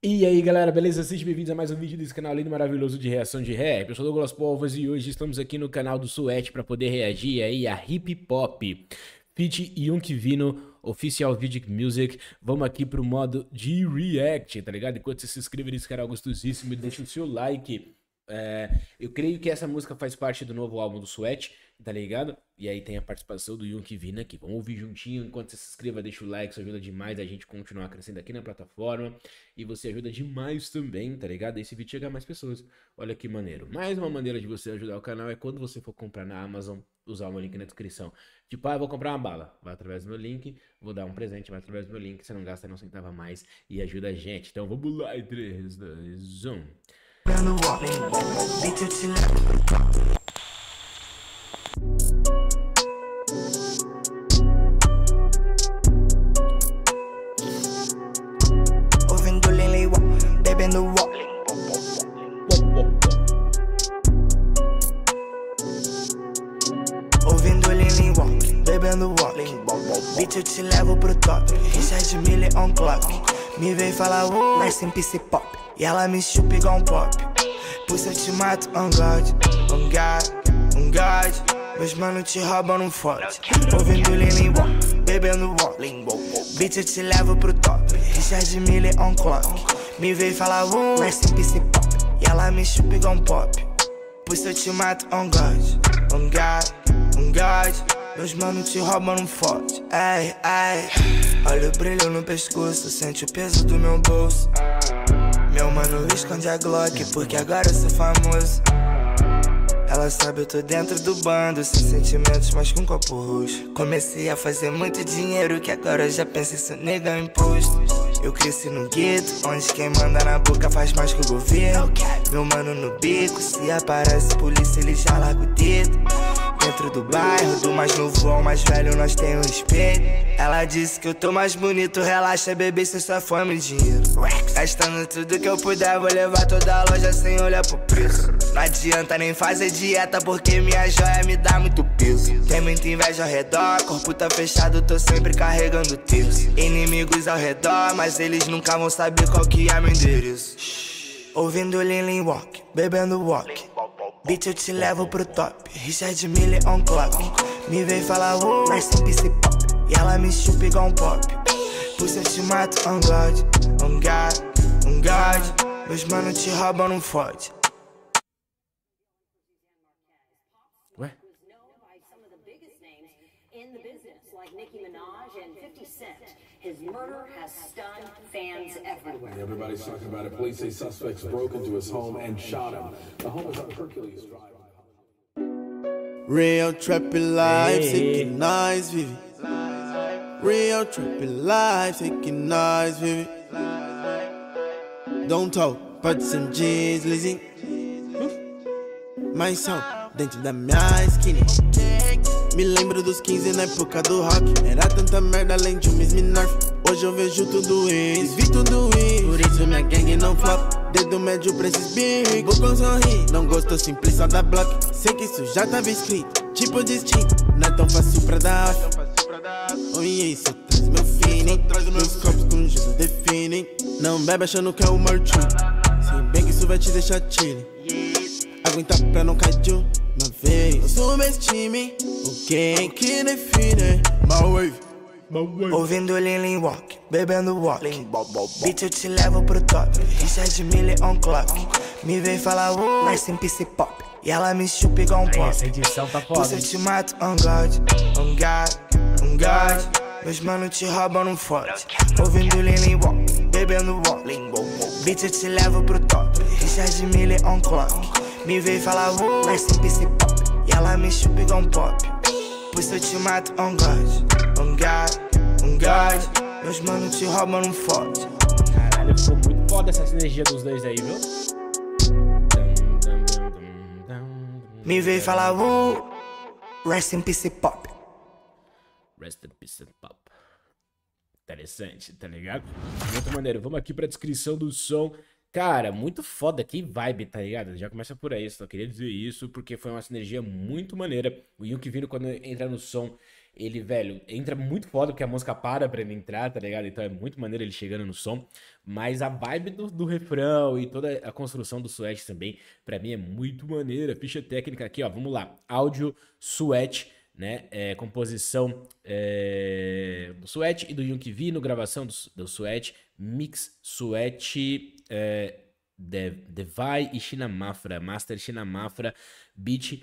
E aí galera, beleza? Sejam bem-vindos a mais um vídeo desse canal lindo e maravilhoso de reação de rap. Eu sou Douglas Povas e hoje estamos aqui no canal do Suete para poder reagir aí a Hip Hop feat. Yunk Vino, Official Video Music. Vamos aqui pro modo de react, tá ligado? Enquanto você se inscreve nesse canal gostosíssimo e deixa o seu like. Eu creio que essa música faz parte do novo álbum do Suete, tá ligado? E aí tem a participação do Yunk Vino aqui. Vamos ouvir juntinho. Enquanto você se inscreva, deixa o like, isso ajuda demais a gente continuar crescendo aqui na plataforma. E você ajuda demais também, tá ligado? Esse vídeo chega a mais pessoas. Olha que maneiro. Mais uma maneira de você ajudar o canal é quando você for comprar na Amazon, usar o meu link na descrição. Tipo, eu vou comprar uma bala, vai através do meu link. Vou dar um presente, vai através do meu link. Você não gasta nem um centavo a mais e ajuda a gente. Então vamos lá, 3, 2, 1. Ouvindo Lily Walk, bebendo Walk. Ouvindo Lily Walk, bebendo Walk. Bitch, eu te levo pro top. Richard Mille on clock. Me veio falar, rest in peace pop. E ela me chupa igual um pop. Puxa, eu te mato, on God, on God, on God. Meus mano te roubam num forte. Ouvindo Lily Walk, bebendo Walk. Bitch, eu te levo pro top. Richard Mille on clock. Me veio falar, rest in peace pop. E ela me chupa igual um pop. Puxa, eu te mato, on God, on God, on God. Meus mano te roubam num forte. Ai, ai. Olha o brilho no pescoço, sente o peso do meu bolso. Meu mano esconde a Glock, porque agora eu sou famoso. Ela sabe eu tô dentro do bando, sem sentimentos, mas com copo roxo. Comecei a fazer muito dinheiro, que agora eu já penso isso nega imposto. Eu cresci no gueto, onde quem manda na boca faz mais que o governo. Meu mano no bico, se aparece polícia ele já larga o dedo. Dentro do bairro, do mais novo ao mais velho nós tem um espelho. Ela disse que eu tô mais bonito, relaxa bebê, cê só fome e dinheiro. Gastando tudo que eu puder, vou levar toda a loja sem olhar pro preço. Não adianta nem fazer dieta, porque minha joia me dá muito peso. Tem muita inveja ao redor, corpo tá fechado, tô sempre carregando tiros. Inimigos ao redor, mas eles nunca vão saber qual que é meu endereço. Ouvindo Lily Walk, bebendo Walk. Bitch, eu te levo pro top. Richard Mille on clock. Me veio falar, rest in peace pop. E ela me chupa igual um pop. Puxa, eu te mato, on God, on God, on God. Meus mano te roubam num forte. Ué? In the business, like Nicki Minaj and 50 Cent. His murder has stunned fans everywhere. Everybody's talking about it. Police say suspects broke into his home and shot him. The home is on Hercules Drive. Real trapping life, taking nice, vive. Real trapping life, taking nice, vive. Don't talk, but some jeans, lizzy. Mais som, dentro da minha skinny. Me lembro dos 15 na época do rock. Era tanta merda além de um Miss Minarf. Hoje eu vejo tudo isso, vi tudo isso. Por isso minha gangue não flop. Dedo médio pra esses big. Vou com sorrir, não gostou simples só da block. Sei que isso já tava escrito, tipo distinto. Não é tão fácil pra dar off. Oi, isso traz meu feeling. Meus copos com gelo definem. Não bebe achando que é o Martin. Se bem que isso vai te deixar chilling. Aguenta pra não cair de uma vez. Não subestime o quem que define my wave. Ouvindo Lily Walk, bebendo Walk. Bitch, eu te levo pro top. Richard Mille on clock. Me veio falar, rest in peace pop. E ela me chupa igual um pop. Essa edição tá foda. Puxa, eu te mato, on God, on God, on God. Meus mano te roubam num forte. Ouvindo Lily Walk, bebendo Walk. Bitch, eu te levo pro top. Richard Mille on clock. Me veio falar, rest in peace pop. E ela me chupa igual um pop. Puxa, eu te mato, on God, on God, on God. Meus mano te roubam num forte. Caralho, ficou muito foda essa sinergia dos dois aí, viu? Me veio falar, rest in peace pop. Rest in peace pop. Interessante, tá ligado? Muito maneiro. Vamos aqui pra descrição do som. Cara, muito foda, que vibe, tá ligado? Já começa por aí, só queria dizer isso, porque foi uma sinergia muito maneira. O Yunk Vino, quando entra no som, Ele, velho, entra muito foda porque a música para pra ele entrar, tá ligado? Então é muito maneiro ele chegando no som. Mas a vibe do refrão e toda a construção do Sweat também, pra mim é muito maneira. Ficha técnica aqui, ó, vamos lá. Áudio Sweat, né? Composição do Sweat e do Young Vino, gravação do Sweat, mix Sweat, Devai e Shinamafra, Master Shinamafra, beat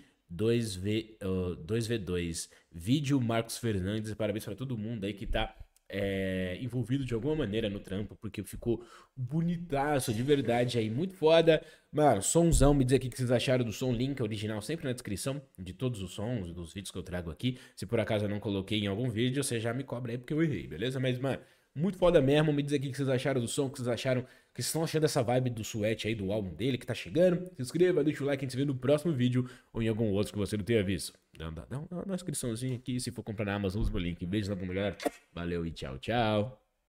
2v2. Vídeo Marcos Fernandes, parabéns pra todo mundo aí que tá envolvido de alguma maneira no trampo, porque ficou bonitaço, de verdade aí, muito foda. Mano, somzão, me diz aqui o que vocês acharam do som, link original sempre na descrição de todos os sons, dos vídeos que eu trago aqui. Se por acaso eu não coloquei em algum vídeo, você já me cobra aí porque eu errei, beleza? Mas, mano, muito foda mesmo, me diz aqui o que vocês acharam do som, o que vocês acharam, o que vocês estão achando dessa vibe do Sweat aí, do álbum dele que tá chegando. Se inscreva, deixa o like, a gente se vê no próximo vídeo ou em algum outro que você não tenha visto. Dá uma inscriçãozinha aqui, se for comprar na Amazon, usa o meu link. Beijo na bunda, galera. Valeu e tchau, tchau.